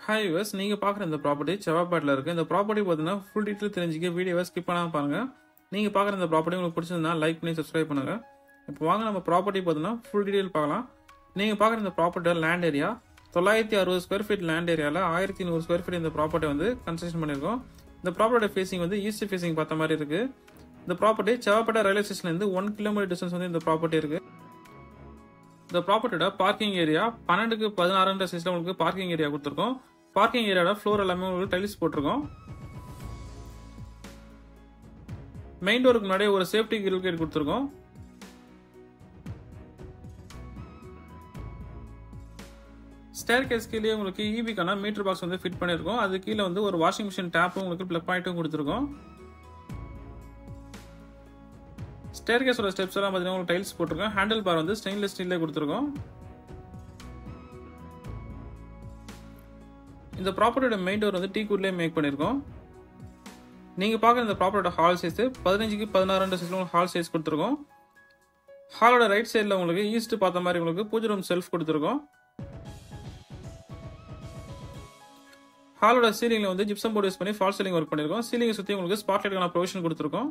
Hi viewers, நீங்க பார்க்குற இந்த ப்ராப்பர்ட்டி செவ்வாப்பேட்டில் இருக்கு. இந்த ப்ராப்பர்ட்டி பார்த்தீங்கன்னா ஃபுல் டீட்டெயில் தெரிஞ்சுக்க வீடியோவை ஸ்கிப் பண்ணாம பாருங்க. நீங்க பார்க்குற இந்த ப்ராப்பர்ட்டி உங்களுக்கு பிடிச்சிருந்தா லைக் பண்ணி சப்ஸ்கிரைப் பண்ணுங்க. இப்போ வாங்க நம்ம ப்ராப்பர்ட்டி பார்த்தீங்கன்னா ஃபுல் டீட்டெயில் பார்க்கலாம். நீங்க பார்க்குற இந்த ப்ராப்பர்ட்டியோட land area 960 square feet land ஏரியாவில் 1100 ஸ்கொயர் ஃபீட் இந்த ப்ராப்பர்ட்டி வந்து கன்ஸ்ட்ரக்ஷன் பண்ணியிருக்கோம். இந்த ப்ராப்பர்ட்டியோட ஃபேசிங் வந்து ஈஸ்ட் ஃபேசிங் பார்த்த மாதிரி இருக்கு. இந்த ப்ராப்பர்ட்டி செவ்வாப்பேட்டை ரயில்வே ஸ்டேஷன்லேருந்து 1 கிலோமீட்டர் டிஸ்டன்ஸ் வந்து இந்த ப்ராப்பர்ட்டி இருக்கு. இந்த ப்ராப்பர்ட்டியோட பார்க்கிங் ஏரியா 12க்கு 16 சைஸ்ல உங்களுக்கு பார்க்கிங் ஏரியா கொடுத்துருக்கோம். பார்க்கிங் ஏரியாவோட ஃப்ளோர் எல்லாமே உங்களுக்கு டைல்ஸ் போட்டிருக்கோம். மெயின் டோருக்கு முன்னாடி ஒரு சேஃப்டி கிரில் கேட் கொடுத்துருக்கோம். ஸ்டேர் கேஸ் கீழே உங்களுக்கு ஈபிக்கான மீட்டர் பாக்ஸ் வந்து ஃபிட் பண்ணியிருக்கோம். அது கீழே வந்து ஒரு வாஷிங் மிஷின் டேப்பும் உங்களுக்கு பிளக் பாயிண்ட்டும் கொடுத்துருக்கோம். ஸ்டேர் கேஸோட ஸ்டெப்ஸ் எல்லாம் பார்த்தீங்கன்னா உங்களுக்கு டைல்ஸ் போட்டிருக்கோம். ஹேண்டில் பார் வந்து ஸ்டெயின்லெஸ் ஸ்டீல்லே கொடுத்துருக்கோம். இந்த ப்ராப்பர்ட்டியோட மெயின் டோர் வந்து டீக்குட்லேயே மேக் பண்ணியிருக்கோம். நீங்கள் பார்க்குற இந்த ப்ராப்பர்ட்டியோட ஹால் சைஸ் 15க்கு 16 சைஸில் உங்களுக்கு ஹால் சைஸ் கொடுத்துருக்கோம். ஹாலோட ரைட் சைடில் உங்களுக்கு ஈஸ்ட் பார்த்த மாதிரி உங்களுக்கு பூஜை ரூம் செல்ஃப் கொடுத்துருக்கோம். ஹாலோட சீலிங்கில் வந்து ஜிப்சம் போர்டு யூஸ் பண்ணி ஃபால் சீலிங் ஒர்க் பண்ணியிருக்கோம். சீலிங்கை சுற்றி உங்களுக்கு ஸ்பாட்லைட்டுக்கான ப்ரொவிஷன் கொடுத்துருக்கோம்.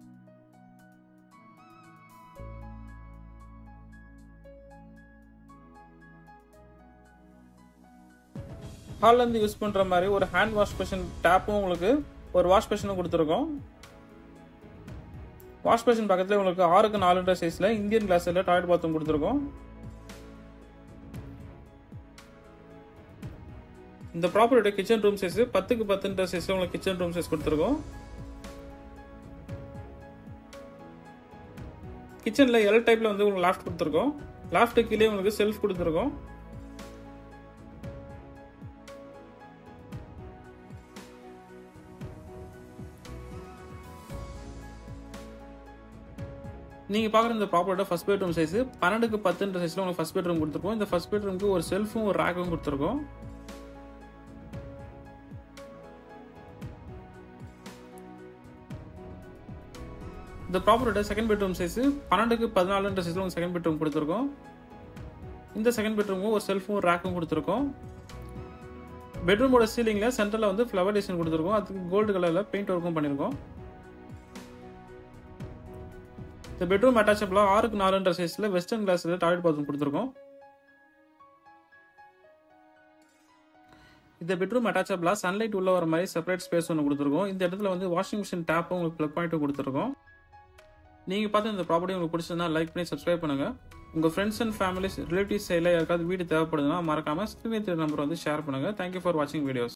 ஹால்ல இருந்து யூஸ் பண்ற மாதிரி ஒரு ஹேண்ட் வாஷ் பேஷன் டேப்பும் உங்களுக்கு ஒரு வாஷ் பேஷனும் கொடுத்துருக்கோம். வாஷ் பேஷன் பக்கத்துல உங்களுக்கு 6க்கு 4 சைஸ்ல இந்தியன் கிளாஸ்ல டாய்லெட் பாத்ரூம் கொடுத்துருக்கோம். இந்த ப்ராப்பர்ட்டியோட கிச்சன் ரூம் சைஸ் 10க்கு 10 சைஸ்ல உங்களுக்கு கிச்சன் ரூம் சைஸ் கொடுத்துருக்கோம். கிச்சன்ல எல் டைப்ல வந்து உங்களுக்கு லாஃப்ட் கொடுத்துருக்கோம். லாஃப்ட் கீழே உங்களுக்கு செல்ஃப் கொடுத்துருக்கோம். நீங்க பாக்குற இந்த ப்ராப்பர்ட்டியோட ஃபர்ஸ்ட் பெட்ரூம் சைஸ் 12க்கு 10 சைஸ்ல உங்களுக்கு ஃபர்ஸ்ட் பெட்ரூம் கொடுத்துருக்கோம். இந்த ஃபர்ஸ்ட் பெட்ரூமுக்கு ஒரு செல்ஃபும் ஒரு ரேக்கும் கொடுத்துருக்கோம். இந்த ப்ராப்பர்ட்டியோட செகண்ட் பெட்ரூம் சைஸ் 12க்கு 14 சைஸ்ல உங்களுக்கு செகண்ட் பெட்ரூம் கொடுத்துருக்கோம். இந்த செகண்ட் பெட்ரூமுக்கு ஒரு செல்ஃபும் ஒரு ரேக்கும் கொடுத்துருக்கோம். பெட்ரூமோட சீலிங்ல சென்டர்ல வந்து ஃப்ளவர் டிசைன் கொடுத்துருக்கோம். அதுக்கு கோல்டு கலர்ல பெயிண்ட் ஒர்க்கும் பண்ணிருக்கோம். இந்த பெட்ரூம் அட்டாச்சபிளா 6க்கு 4 சைஸ்ல வெஸ்டர்ன் கிளாஸ்ல டாய்லெட் பாத்ரூம் கொடுத்துருக்கோம். இந்த பெட்ரூம் அட்டாச்சபிளா சன்லைட் உள்ள வர மாதிரி செப்பரேட் ஸ்பேஸ் ஒன்று கொடுத்துருக்கோம். இந்த இடத்துல வந்து வாஷிங் மிஷின் டேப்பும் உங்களுக்கு பிளக் பாயிண்ட்டும் கொடுத்துருக்கோம். நீங்க பார்த்து இந்த ப்ராப்பர்ட்டி உங்களுக்கு பிடிச்சிருந்தா லைக் பண்ணி சப்ஸ்கிரைப் பண்ணுங்க. உங்க ஃப்ரெண்ட்ஸ் அண்ட் ஃபேமிலிஸ் ரிலேட்டிவ்ஸ் சைடில் யாருக்காவது வீடு தேவைப்படுதுன்னா மறக்காம ஸ்கிரீன் நம்பர் வந்து ஷேர் பண்ணுங்க. தேங்க்யூ ஃபார் வாட்சிங் வீடியோஸ்.